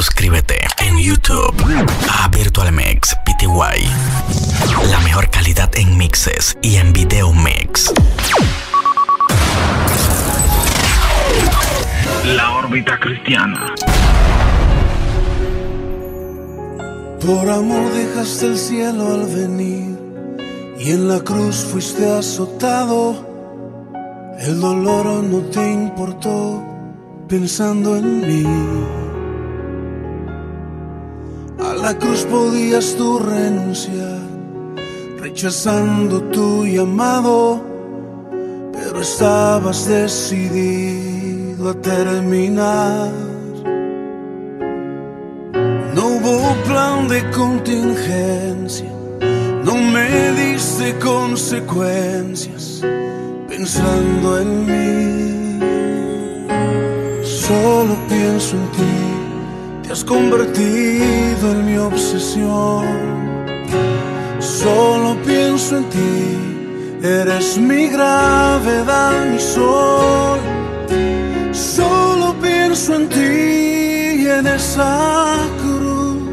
Suscríbete en YouTube a Virtual Mix Pty. La mejor calidad en mixes y en video mix. La órbita cristiana. Por amor dejaste el cielo al venir, y en la cruz fuiste azotado. El dolor no te importó pensando en mí. A la cruz podías tú renunciar, rechazando tu llamado, pero estabas decidido a terminar. No hubo plan de contingencia, no me diste consecuencias pensando en mí. Solo pienso en ti, te has convertido en mi obsesión. Solo pienso en ti, eres mi gravedad, mi sol. Solo pienso en ti y en esa cruz.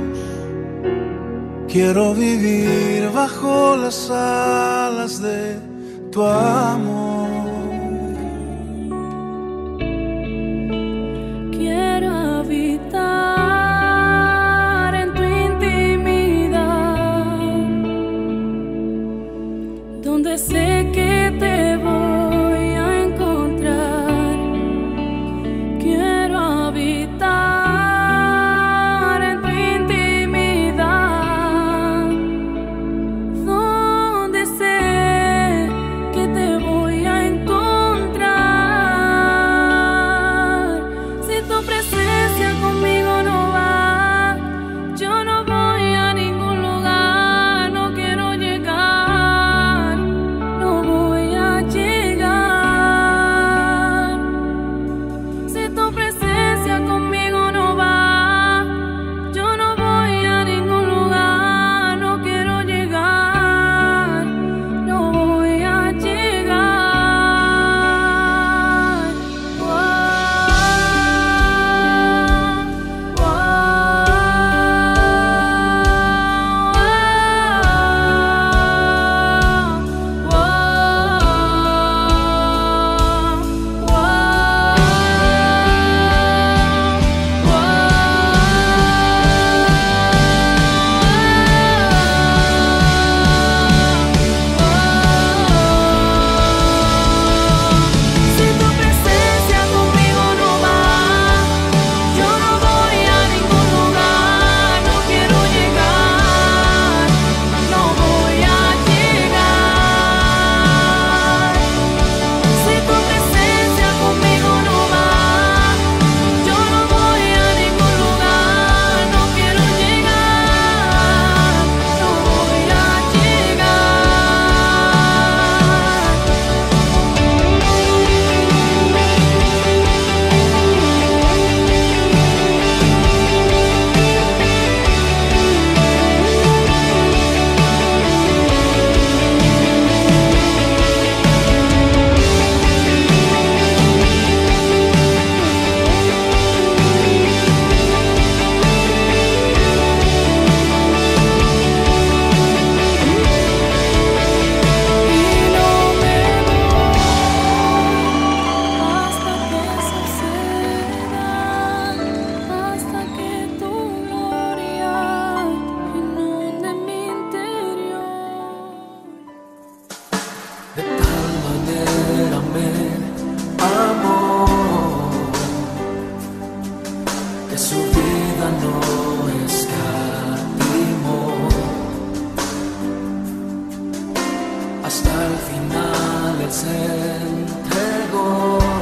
Quiero vivir bajo las alas de tu amor. Quiero habitar en tu intimidad, donde sé que te voy a encontrar. Quiero habitar en tu intimidad, donde sé que te voy a encontrar. Si tu presencia conmigo no va, yo no voy a ningún lugar. No quiero llegar, no voy a llegar. Si tu presencia conmigo no va, yo no voy a ningún lugar. No quiero llegar, no voy a llegar. Si tu presencia conmigo no va, yo no voy a ningún lugar. No quiero llegar, no voy a llegar. Si tu presencia conmigo no va, yo no voy a ningún lugar. No quiero llegar, no voy a hasta que tu gloria inunde mi interior. De tal manera me amó que su vida no escatimó. Hasta el final él se entregó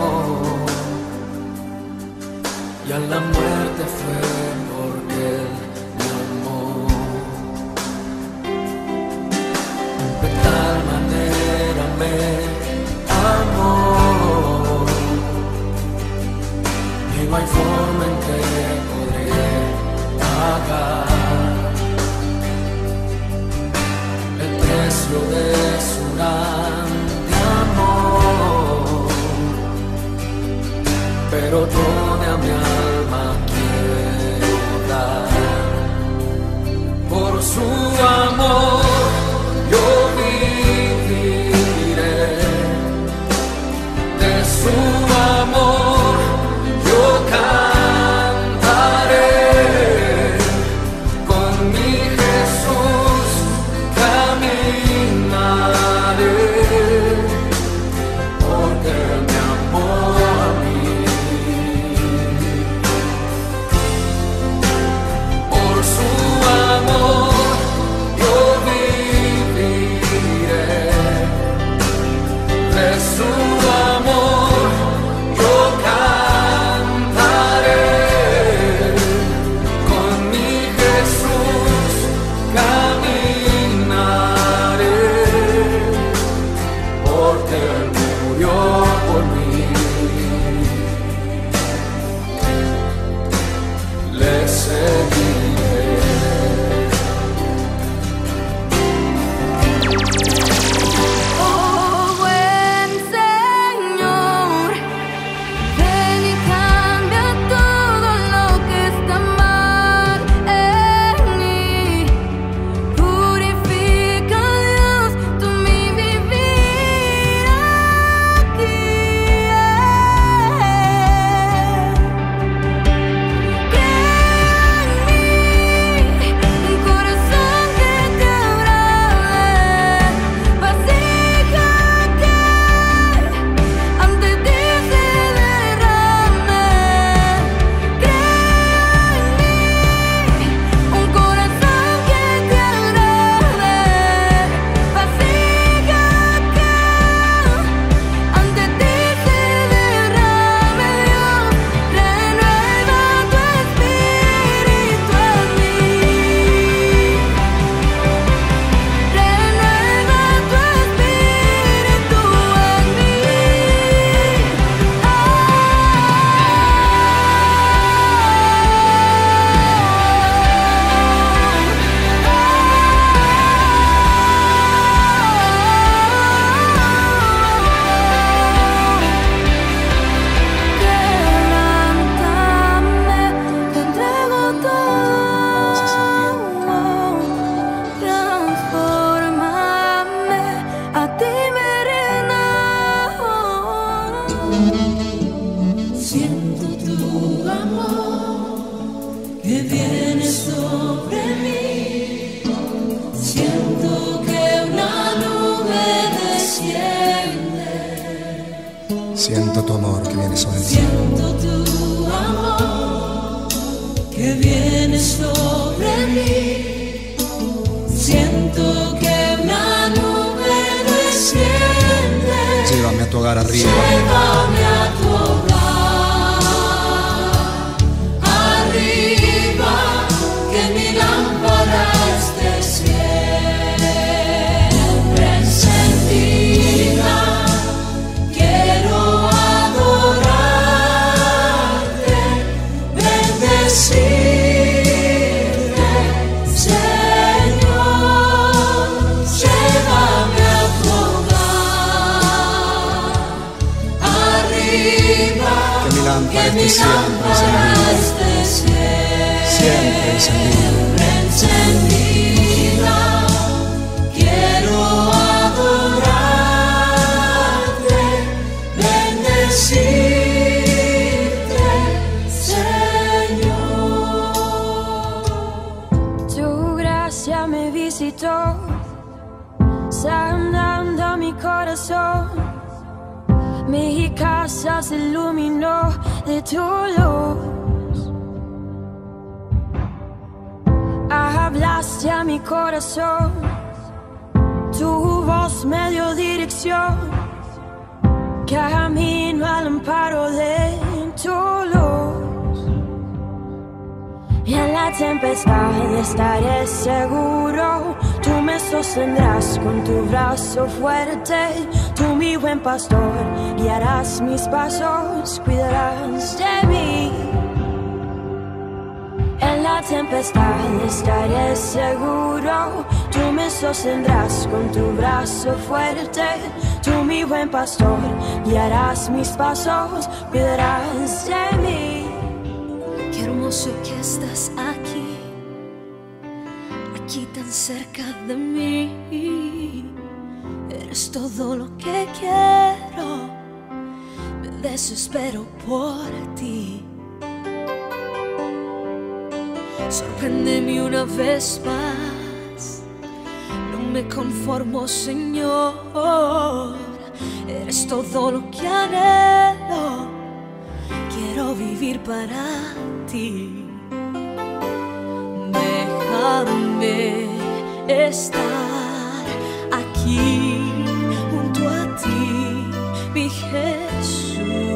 y a la muerte fue porque él me amó. De tal manera me amó y no hay forma en que podré pagar el precio de su grande amor, pero toda mi alma quiere Siento tu amor que viene sobre mí. Siento tu amor que viene sobre mí. Siento que una nube desciende. Llévame a tu hogar arriba. Llévame a tu hogar arriba, que mi lámpara esté siempre encendida. Quiero adorarte, bendecirte, Señor. Llévame a tu hogar arriba, Que mi lámpara que mi esté lámpara esté siempre encendida. siempre encendida. Quiero adorarte, bendecirte, Señor. Tu gracia me visitó, sanando mi corazón. Mi casa se iluminó de tu luz. Hablaste a mi corazón, tu voz me dio dirección. Camino al amparo de tu luz. Y en la tempestad estaré seguro. Tú me sostendrás con tu brazo fuerte. Tú, mi buen pastor, guiarás mis pasos, cuidarás de mí. En la tempestad estaré seguro. Tú me sostendrás con tu brazo fuerte. Tú, mi buen pastor, guiarás mis pasos, cuidarás de mí. Qué hermoso que estás aquí, aquí tan cerca de mí. Eres todo lo que quiero, me desespero por ti. Sorpréndeme una vez más, no me conformo, Señor. Eres todo lo que anhelo, quiero vivir para ti. Déjame estar aquí junto a ti, mi Jesús.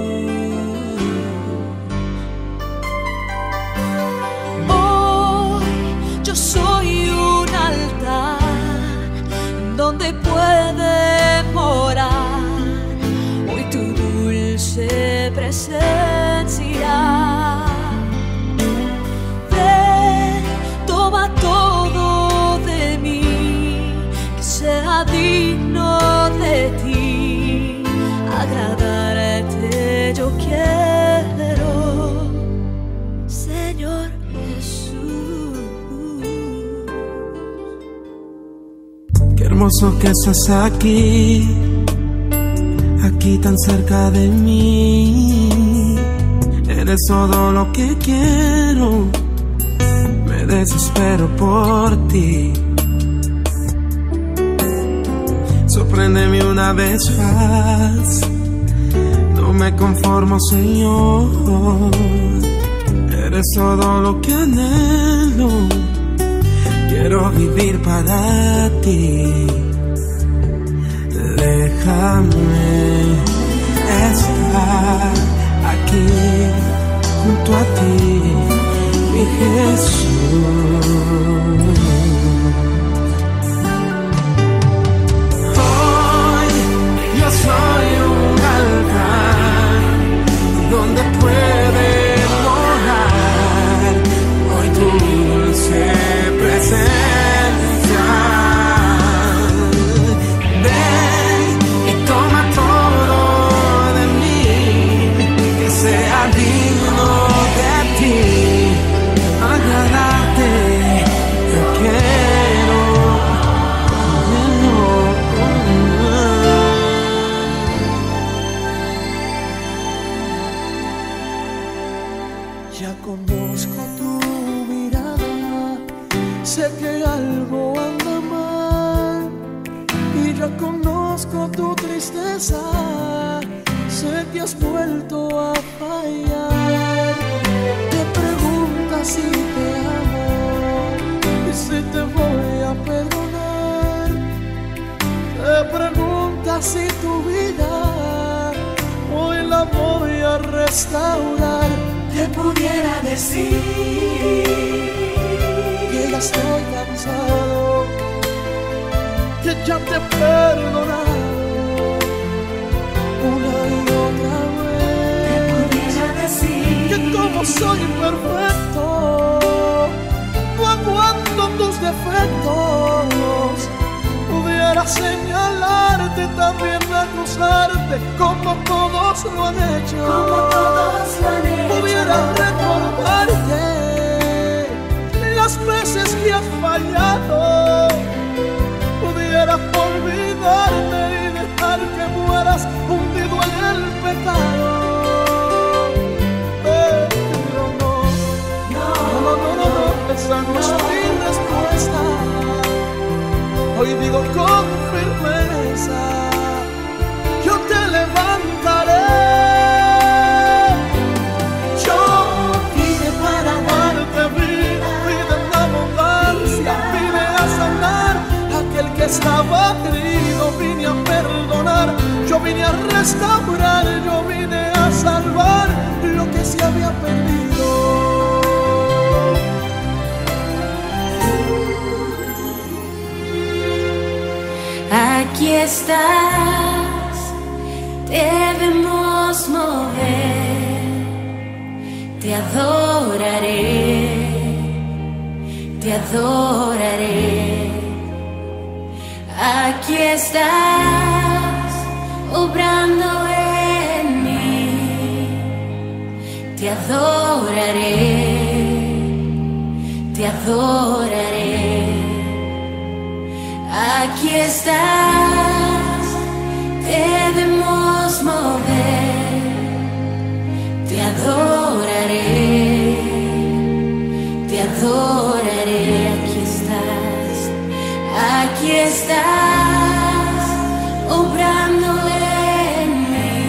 Hoy yo soy un altar donde puede morar hoy tu dulce presencia. digno de ti, agradarte yo quiero, Señor Jesús. Qué hermoso que estás aquí, aquí tan cerca de mí. Eres todo lo que quiero, me desespero por ti. Sorpréndeme una vez más, no me conformo, Señor. Eres todo lo que anhelo, quiero vivir para ti. Déjame estar aquí junto a ti, mi Jesús. Hoy yo soy un altar donde puede morar hoy tu dulce presencia. Ven y toma todo de mí, que sea digno de ti, agradarte yo quiero. Ya conozco tu mirada, sé que algo anda mal, y ya conozco tu tristeza, sé que has vuelto a fallar. Te preguntas si te amo y si te voy a perdonar. Te preguntas si tu vida hoy la voy a restaurar. Te pudiera decir que ya estoy cansado, que ya te he perdonado una y otra vez. Te pudiera decir que como soy imperfecto, no aguanto tus defectos. Pudiera señalarte, también acusarte, como todos lo han hecho. Pudiera recordarte las veces que has fallado. Pudiera olvidarte y dejar que mueras hundido en el pecado. Pero no, esa no es mi respuesta. Hoy digo con firmeza, yo te levantaré. Yo vine para darte vida, vida en abundancia, vine a sanar aquel que estaba herido, vine a perdonar, yo vine a restaurar, yo vine a salvar lo que se había perdido. Aquí estás, debemos mover, te adoraré, te adoraré. Aquí estás, obrando en mí, te adoraré, te adoraré. Aquí estás, debemos mover, te adoraré, te adoraré. Aquí estás, obrando en mí,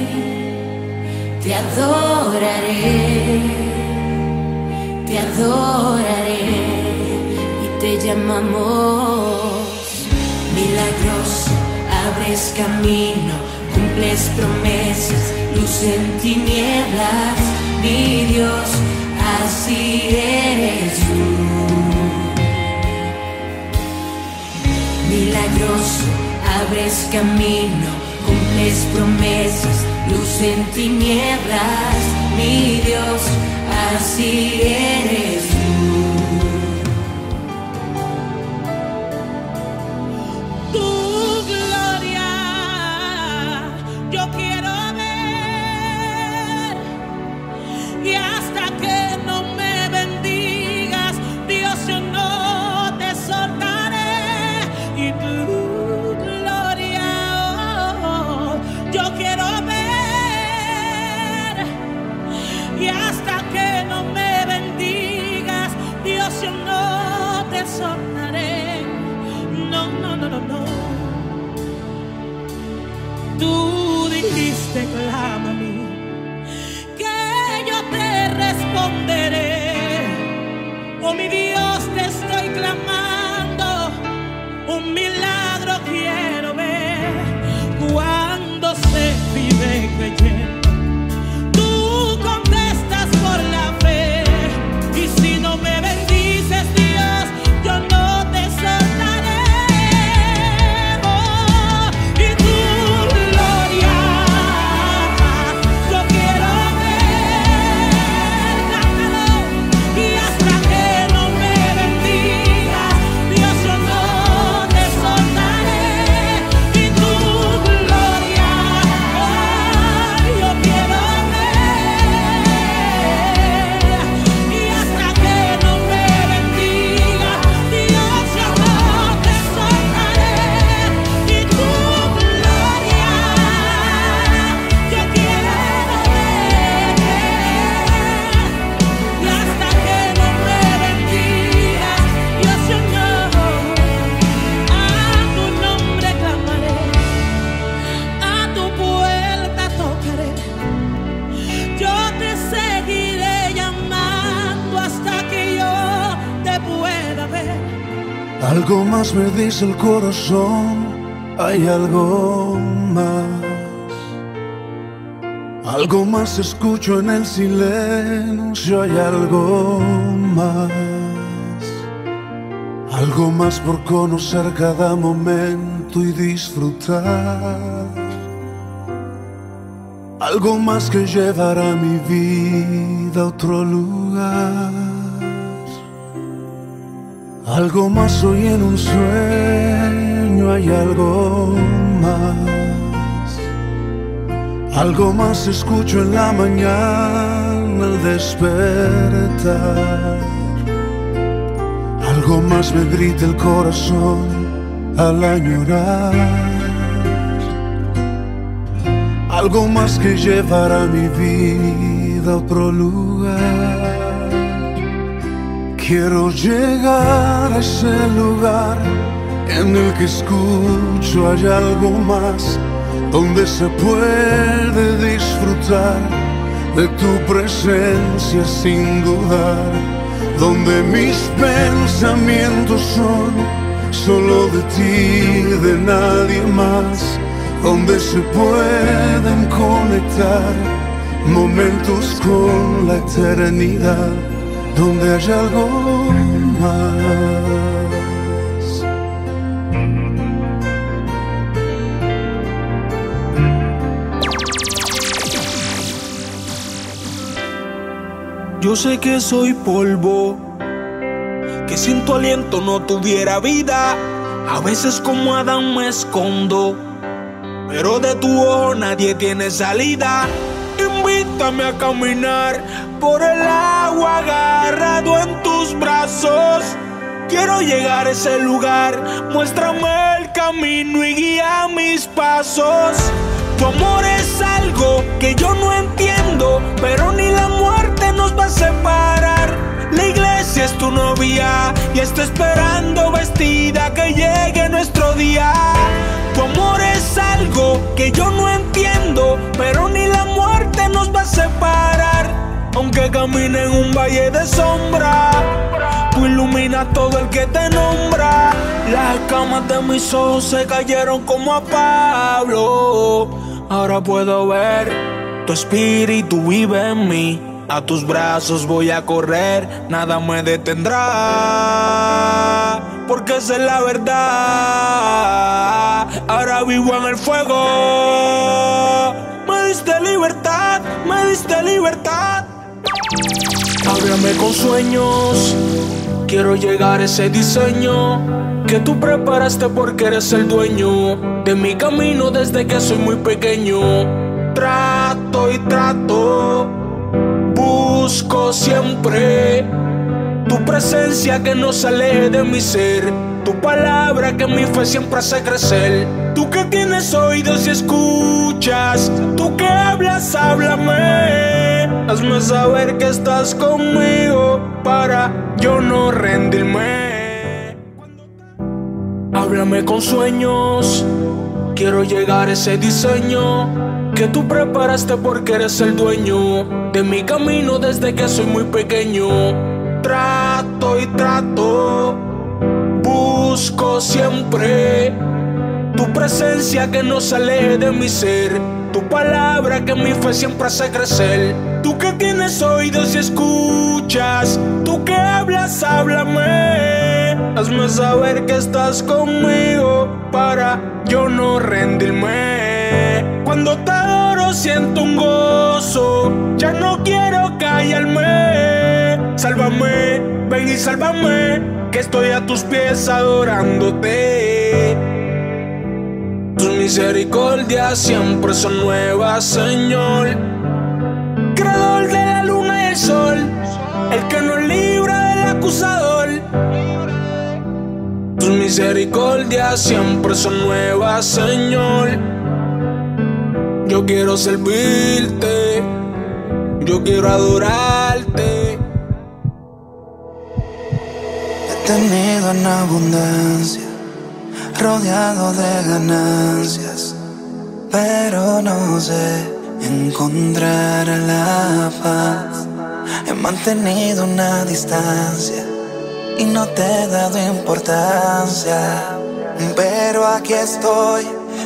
te adoraré, te adoraré. Y te llamamos milagroso, abres camino, cumples promesas, luz en tinieblas, mi Dios, así eres tú. Milagroso, abres camino, cumples promesas, luz en tinieblas, mi Dios, así eres tú. Tú desoltaré. No, no, no, no, no. Tú dijiste, clama a mí, que yo te responderé. Oh, mi Dios, te estoy clamando, un milagro quiero ver. Cuando se vive creyendo, tú contestas por la fe. Y si no me bendices, Dios, yo no te soltaré. Oh, y tu gloria yo quiero ver. Cántalo. Y hasta que no me bendigas, Dios, yo no te soltaré. Y tu gloria yo quiero ver. Y hasta que no me bendigas, Dios, yo no te soltaré. Y tu gloria yo quiero ver. Y hasta que no me bendigas, Dios, yo no. A tu nombre clamaré, a tu puerta tocaré. Yo te seguiré llamando hasta que yo te pueda ver. Algo más me dice el corazón, hay algo más. Algo más escucho en el silencio, hay algo más. Algo más por conocer cada momento y disfrutar. Algo más que llevará mi vida a otro lugar. Algo más hoy en un sueño, hay algo más. Algo más escucho en la mañana al despertar. Algo más me grita el corazón al añorar. Algo más que llevará mi vida a otro lugar. Quiero llegar a ese lugar en el que escucho hay algo más, donde se puede disfrutar de tu presencia sin dudar, donde mis pensamientos son solo de ti, de nadie más, donde se pueden conectar momentos con la eternidad, donde hay algo más. Yo sé que soy polvo, que sin tu aliento no tuviera vida. A veces como Adán me escondo, pero de tu ojo nadie tiene salida. Invítame a caminar por el agua agarrado en tus brazos. Quiero llegar a ese lugar, muéstrame el camino y guía mis pasos. Tu amor es algo que yo no entiendo, pero ni la muerte nos va a separar. La iglesia es tu novia y está esperando vestida que llegue nuestro día. Tu amor es algo que yo no entiendo, pero ni la muerte nos va a separar. Aunque camine en un valle de sombra, tú iluminas todo el que te nombra. Las escamas de mis ojos se cayeron como a Pablo. Ahora puedo ver, tu espíritu vive en mí. A tus brazos voy a correr, nada me detendrá, porque esa es la verdad. Ahora vivo en el fuego. Me diste libertad, me diste libertad. Háblame con sueños, quiero llegar a ese diseño que tú preparaste porque eres el dueño de mi camino desde que soy muy pequeño. Trato y trato, busco siempre tu presencia que no se aleje de mi ser, tu palabra que mi fe siempre hace crecer. Tú que tienes oídos y escuchas, tú que hablas, háblame. Hazme saber que estás conmigo para yo no rendirme. Háblame con sueños, quiero llegar a ese diseño que tú preparaste porque eres el dueño de mi camino desde que soy muy pequeño. Trato y trato, busco siempre tu presencia que no se aleje de mi ser, tu palabra que mi fe siempre hace crecer. Tú que tienes oídos y escuchas, tú que hablas, háblame. Hazme saber que estás conmigo para yo no rendirme. Cuando te adoro siento un gozo, ya no quiero callarme. Sálvame, ven y sálvame, que estoy a tus pies adorándote. Tus misericordias siempre son nuevas, Señor. Creador de la luna y el sol, el que nos libra del acusador. Tus misericordias siempre son nuevas, Señor. Yo quiero servirte, yo quiero adorarte. He tenido en abundancia, rodeado de ganancias, pero no sé encontrar la paz. He mantenido una distancia y no te he dado importancia, pero aquí estoy,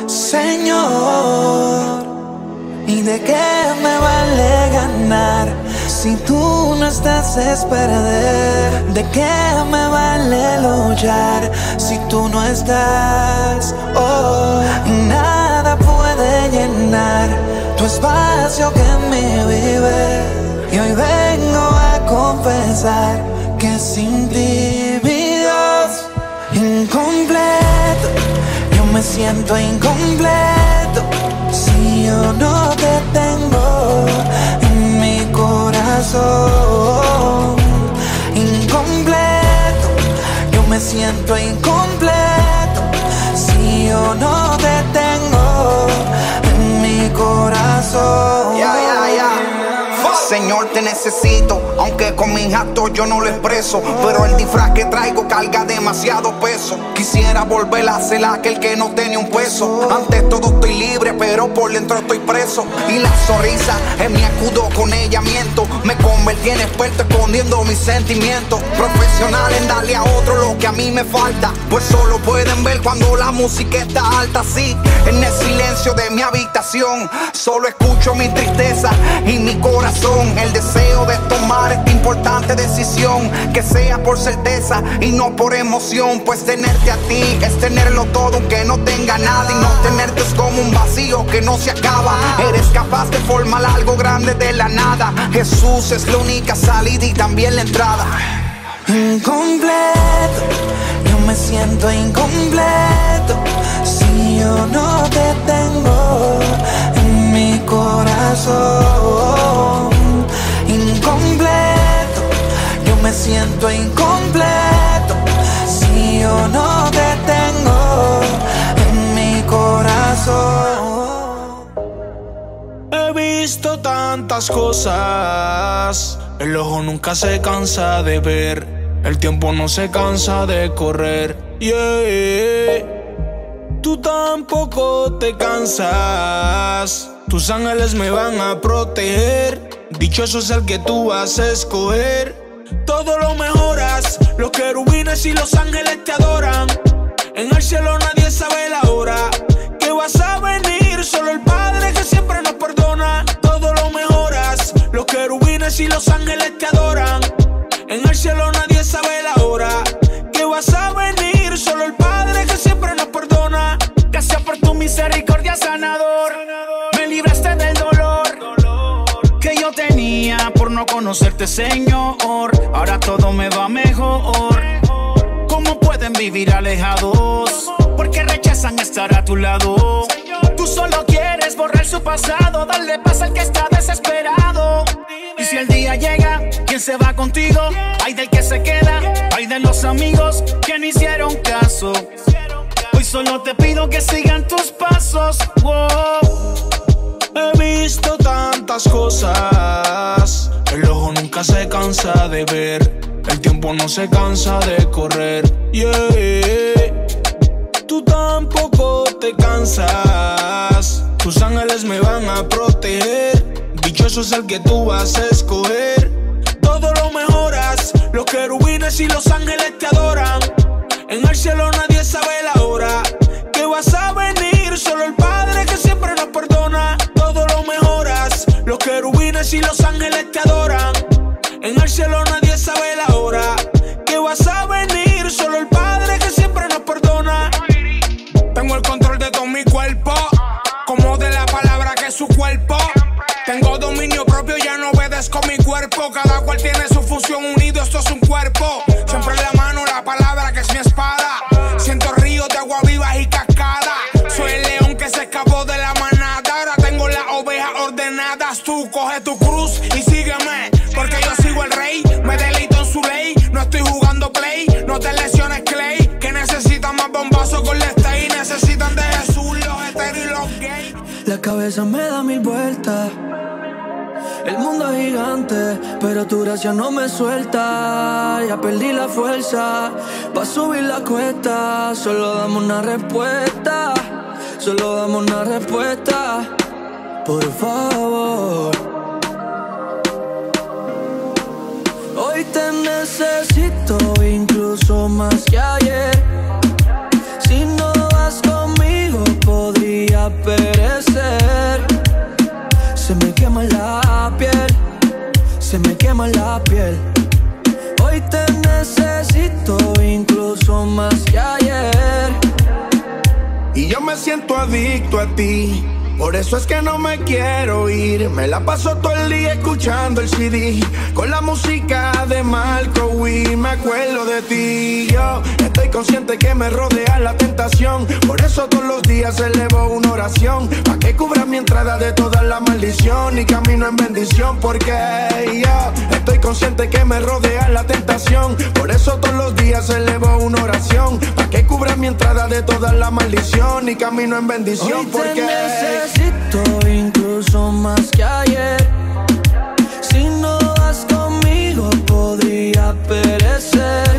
Señor. ¿Y de qué me vale ganar si tú no estás es perder? ¿De qué me vale luchar si tú no estás? Oh, y nada puede llenar tu espacio que en mí vive. Y hoy vengo a confesar que sin ti, mi Dios, incompleto, yo me siento incompleto si yo no te tengo en mi corazón. Incompleto, yo me siento incompleto si yo no te tengo en mi corazón. Señor, te necesito, aunque con mis actos yo no lo expreso, pero el disfraz que traigo carga demasiado peso. Quisiera volver a ser aquel que no tenía un peso. Ante todo estoy libre, pero por dentro estoy preso. Y la sonrisa es mi escudo, con ella miento. Me convertí en experto escondiendo mis sentimientos. Profesional en darle a otro lo que a mí me falta, pues solo pueden ver cuando la música está alta. Sí, en el silencio de mi habitación solo escucho mi tristeza y mi corazón. El deseo de tomar esta importante decisión, que sea por certeza y no por emoción, pues tenerte a ti es tenerlo todo aunque no tenga nada, y no tenerte es como un vacío que no se acaba. Eres capaz de formar algo grande de la nada. Jesús es la única salida y también la entrada. Incompleto, yo me siento incompleto si yo no te tengo en mi corazón. Incompleto, yo me siento incompleto si yo no te tengo en mi corazón. He visto tantas cosas, el ojo nunca se cansa de ver, el tiempo no se cansa de correr. Tú tampoco te cansas, tus ángeles me van a proteger. Dichoso es el que tú vas a escoger. Todo lo mejoras, los querubines y los ángeles te adoran. En el cielo nadie sabe la hora que vas a venir, solo el Padre que siempre nos perdona. Todo lo mejoras, los querubines y los ángeles te adoran. En el cielo nadie sabe la hora que vas a venir, solo el Padre que siempre nos perdona. Gracias por tu misericordia, sanador. Me libraste del dolor que yo tenía por no conocerte, Señor. Ahora todo me va mejor. ¿Cómo pueden vivir alejados? Porque rechazan estar a tu lado. Tú solo quieres borrar su pasado, darle paz al que está desesperado. Y si el día llega, ¿quién se va contigo? Hay del que se queda, hay de los amigos que no hicieron caso. Hoy solo te pido que sigan tus pasos. He visto tantas cosas, el ojo nunca se cansa de ver, el tiempo no se cansa de correr. tú tampoco te cansas. Tus ángeles me van a proteger. Dichoso es el que tú vas a escoger. Todo lo mejoras. Los querubines y los ángeles te adoran. En el cielo nadie sabe la hora que vas a venir. Solo el Padre que siempre nos perdona. Todo lo mejoras. Los querubines y los ángeles te adoran. En el cielo nadie sabe la hora que vas a venir. Solo el Padre que siempre nos perdona. Tengo el control de todo mi cuerpo, como de la palabra que es su cuerpo. Tengo dominio propio, ya no obedezco mi cuerpo. Cada cual tiene su función, unido, esto es un cuerpo. Siempre en la mano la palabra que es mi espada. Siento ríos de agua viva y cascada. Soy el león que se escapó de la manada. Ahora tengo las ovejas ordenadas. Tú coge tu cruz y sígueme, porque yo sigo el rey. Me deleito en su ley, no estoy jugando play. No te lesiones, Clay, que necesitan más bombazos con la stay. Necesitan de Jesús los heteros y los gays. La cabeza me da 1000 vueltas. El mundo es gigante, pero tu gracia no me suelta. Ya perdí la fuerza pa' subir la cuesta. Solo dame una respuesta. Solo dame una respuesta. Por favor. Hoy te necesito incluso más que ayer. Si no vas conmigo podría perecer. Se me quema la piel, se me quema la piel. Hoy te necesito incluso más que ayer. Y yo me siento adicto a ti, por eso es que no me quiero ir. Me la paso todo el día escuchando el CD, con la música de Marco Witt. Me acuerdo de ti, yo estoy consciente que me rodea la tentación. Por eso todos los días elevo una oración, pa' que cubra mi entrada de toda la maldición y camino en bendición. Porque yo estoy consciente que me rodea la tentación. Por eso todos los días elevo una oración, pa' que cubra mi entrada de toda la maldición y camino en bendición. Hoy porque necesito incluso más que ayer. Si no vas conmigo podría perecer.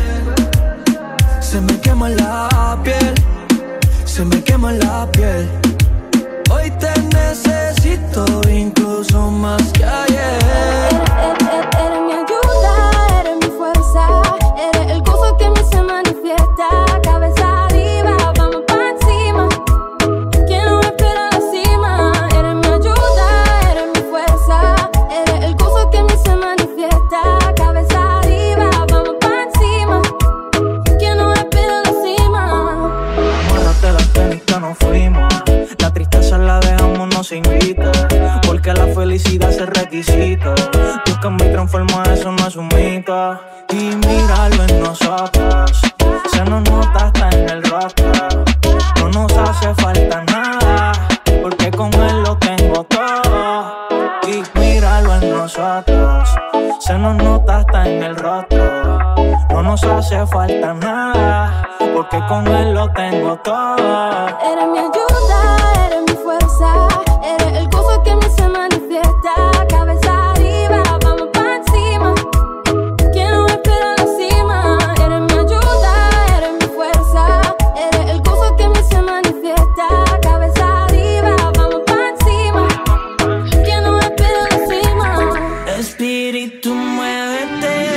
Se me quema la piel, se me quema la piel. Hoy te necesito incluso más que ayer. Eres mi ayuda, eres mi fuerza, eres el gozo que en mí se manifiesta. Cabeza arriba, vamos pa' encima. ¿Quién no espera la cima? Eres mi ayuda, eres mi fuerza, eres el gozo que en mí se manifiesta. Cabeza arriba, vamos pa' encima. ¿Quién no espera la cima? Amárrate las tenis que nos fuimos. La tristeza la dejamos, no se invita, porque la felicidad es requisito. Busca y transforma, eso no es un mito. Y míralo en nosotros, se nos nota hasta en el rostro. No nos hace falta nada, porque con él lo tengo todo. Y míralo en nosotros, se nos nota hasta en el rostro. No nos hace falta nada, porque con él lo tengo todo. Eres mi ayuda, eres mi fuerza, eres el gozo que en mí se manifiesta. Cabeza arriba, vamos pa' encima. ¿Quién no espera la cima? Eres mi ayuda, eres mi fuerza, eres el gozo que en mí se manifiesta. Cabeza arriba, vamos pa' encima. ¿Quién no espera la cima? Espíritu, muévete,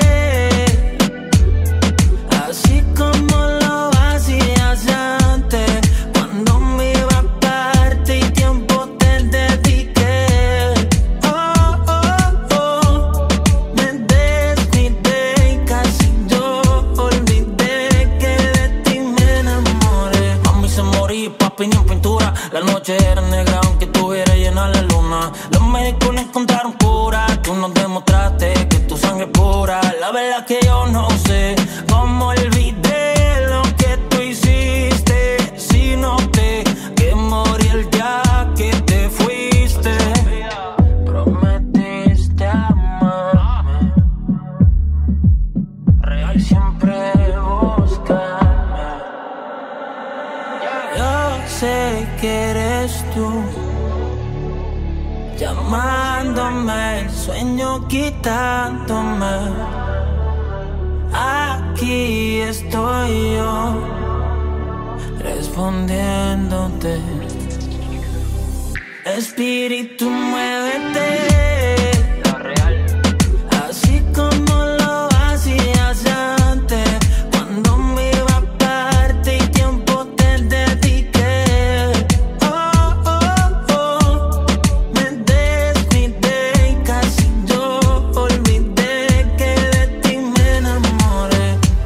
así como lo hacías antes, cuando me iba aparte y tiempo te dediqué. Oh, oh, oh, me descuidé y casi yo olvidé que de ti me enamoré. Mami se morí, papi ni en pintura. La noche era negra aunque estuviera llena la luna. Los médicos no encontraron cura, tú nos demostraste que tu sangre es pura. La verdad que yo no sé cómo olvidé lo que tú hiciste. Si noté que morí el día que te fuiste. Prometiste amarme, real siempre buscarme. Yo sé que eres tú, llamándome, el sueño quitándome. Aquí estoy yo, respondiéndote. Espíritu, muévete. La real. Así como lo hacías antes, cuando me iba aparte y tiempo te dediqué. Oh, oh, oh. Me descuidé y casi yo olvidé que de ti me enamoré.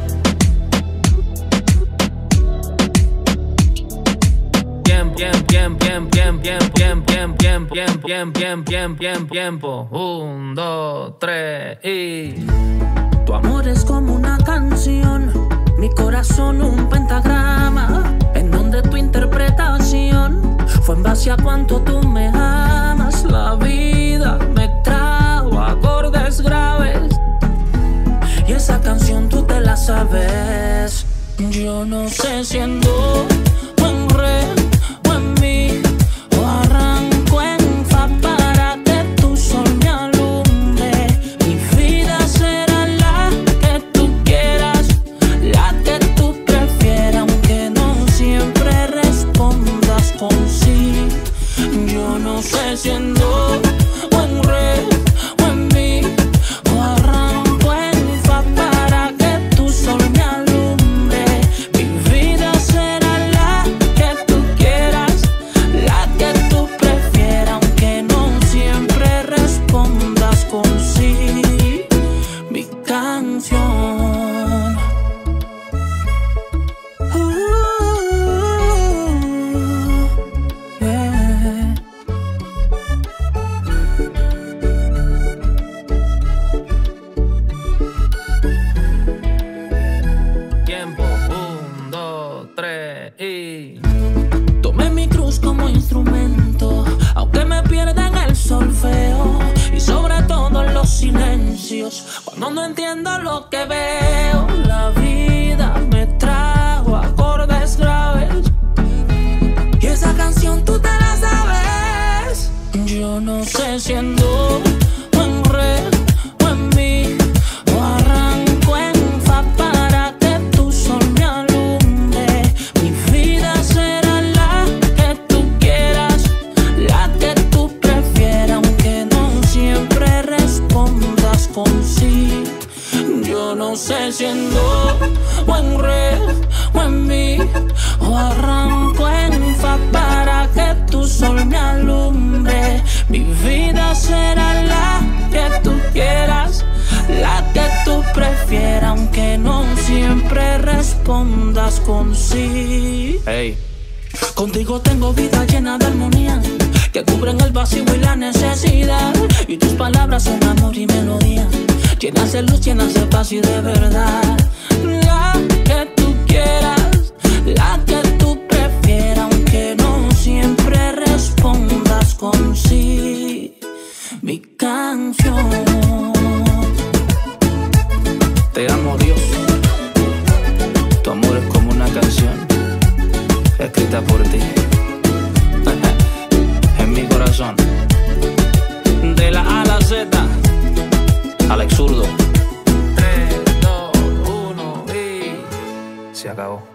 Tiempo. 1, 2, 3 y... Tu amor es como una canción, mi corazón un pentagrama, en donde tu interpretación fue en base a cuánto tú me amas. La vida me trajo acordes graves y esa canción tú te la sabes. Yo no sé si ando en re o en mi, o arranco en fa para que tu sol me alumbre. Mi vida será la que tú quieras, la que tú prefieras, aunque no siempre respondas con sí. Yo no sé si ando en re o en mi, o arranco en fa para que tu sol me alumbre. Mi vida será la que tú quieras, la que tú prefieras, aunque no siempre respondas con sí. Mi canción. Yeah. Tiempo, 1, 2, 3 y... Tomé mi cruz como instrumento, aunque me pierda en el solfeo y sobre todo en los silencios, cuando no entiendo lo que veo. La vida me trajo acordes graves y esa canción tú te la sabes. Yo no sé si ando en re o en mi, o arranco en fa para que tu sol me alumbre. Mi vida será la que tú quieras, la que tú prefieras, aunque no siempre respondas con sí. Yo no sé si ando en re o en mi, o arranco en fa para que tu sol me alumbre. Mi vida será la que tú quieras, la que tú prefieras, aunque no siempre respondas con sí. Hey. Contigo tengo vida llena de armonía, que cubren el vacío y la necesidad. Y tus palabras son amor y melodía, llenas de luz, llenas de paz y de verdad. La que tú quieras, la que tú prefieras, aunque no siempre respondas con sí. Mi canción. Te amo, Dios. Tu amor es como una canción escrita por ti en mi corazón. De la A a la Z, Alex Zurdo. 3, 2, 1 y... Se acabó.